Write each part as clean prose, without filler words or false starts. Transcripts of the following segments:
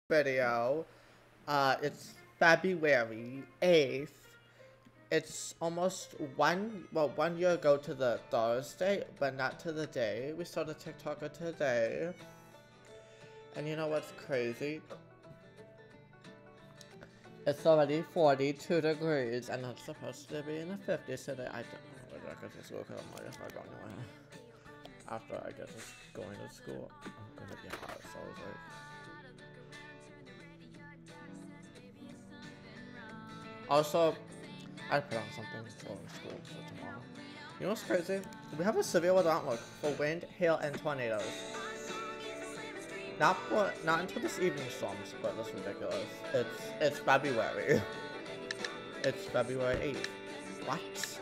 video. It's February 8th. It's almost 1 year ago to the Thursday, but not to the day. We started TikToker today. And you know what's crazy? It's already 42 degrees, and it's supposed to be in the 50s today. I don't know whether I go to school because I'm like, if I go anywhere after I get to going to school, I'm gonna be hot, so I was like. Also, I put on something for school for tomorrow. You know what's crazy? We have a severe weather outlook for wind, hail, and tornadoes. Not until this evening storms, but that's ridiculous. It's February. It's February 8th. What?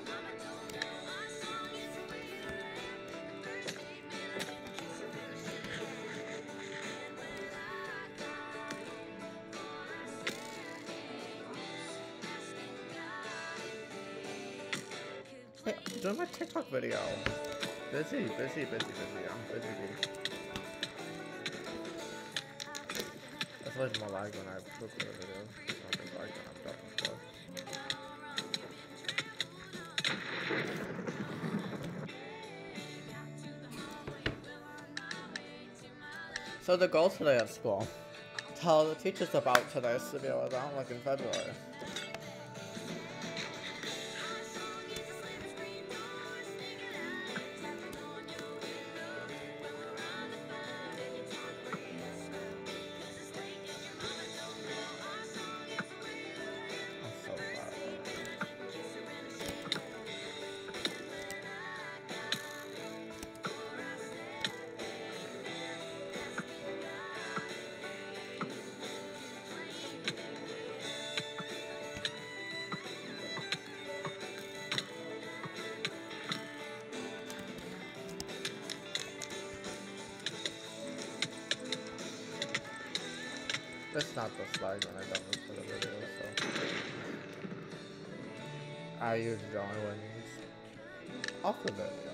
Hey, I'm doing my TikTok video. Busy. I'm busy. It's always more lag when I record a video. It's not just lag when I'm talking stuff. So the goal today at school. Tell the teachers about today's severe weather outlook in February. It's not the slide when I don't record a video, so I use John Wins off the video.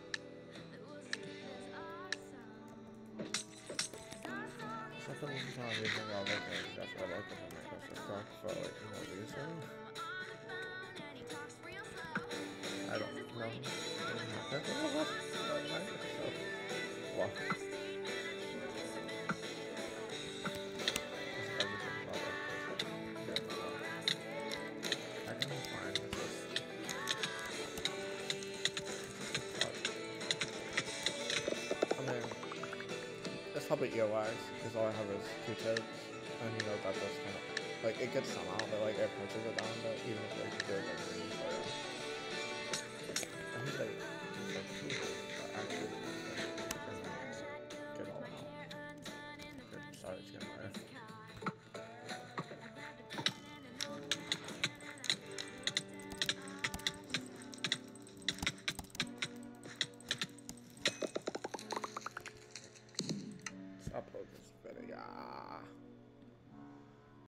Something this is not using all the things, that's what I like to make us a for like no reason. I don't know. Well. It's probably earwax, because all I have is Q-tips, and you know that does kind of, like, it gets some out, but like it pushes it down, but even if like, it goes like green, so yeah.